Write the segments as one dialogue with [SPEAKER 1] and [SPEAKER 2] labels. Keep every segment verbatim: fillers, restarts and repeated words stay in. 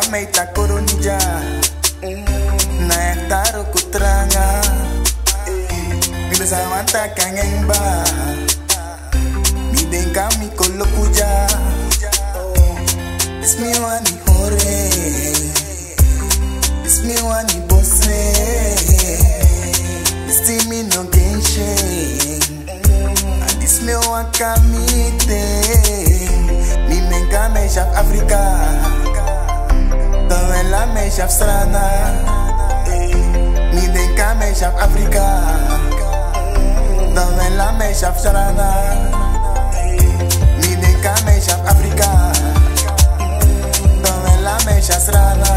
[SPEAKER 1] may takoronja na ektaro kutranga Mila sa manta kangeng ba Mideng kami kolokuja Is mi wani hore Is mi wani bose Is ti mi no genshe And is mi wakamite Mi menka me shaf Afrika Tawen la me shaf strana Mi denka me shaf Afrika Tawen la me shaf strana Mi denka me shaf Afrika Tawen la me shaf strana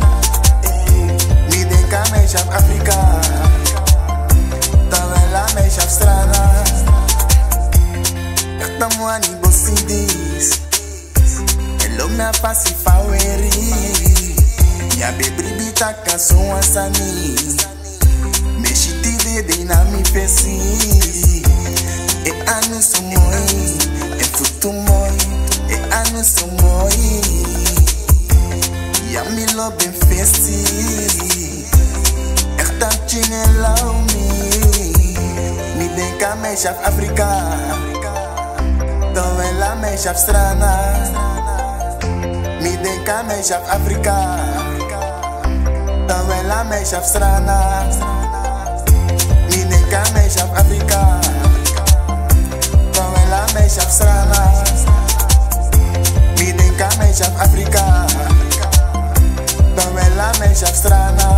[SPEAKER 1] Mi denka me shaf Afrika Tawen la me shaf strana Yaktamwani bosidis Hello na pasi faweri Ya bebri bitaka so asani Me shiti de de na mi fesi E anu so moi E futu moi E anu so moi Ya mi lo ben fesi Ertan chine lau mi Mi denka me shaf Afrika Tawen la me shaf strana Mi denka me shaf Afrika Tawen la me shaf strana Mi denka me shaf Afrika Tawen la me shaf strana Mi denka me shaf Afrika Tawen la me shaf strana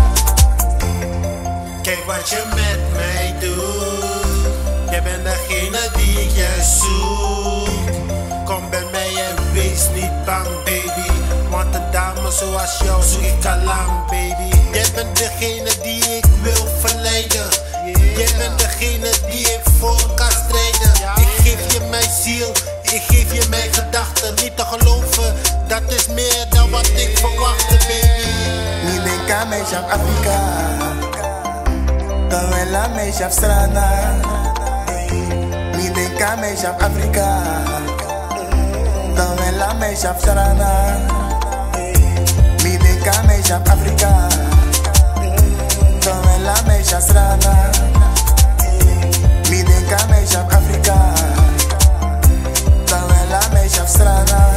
[SPEAKER 2] Kijk wat je met mij doet. Jij bent degene die ik juist zoek. Kom bij mij en wees niet bang, baby. Want een dame zoals jou zoek ik al lang, baby. Jij bent degene die ik wil verleiden. Jij bent degene die ik voor kan strijden. Ik geef je mijn ziel, ik geef je mijn gedachten. Niet te geloven, dat is meer dan wat ik verwachtte, baby.
[SPEAKER 1] Mi denka me shaf Afrika Tawen la me shaf strana Mi denka me shaf Afrika Tawen la me shaf strana Mi denka me shaf Afrika Tawen la me shaf strana Mi denka me shaf Afrika Tawen la me shaf strana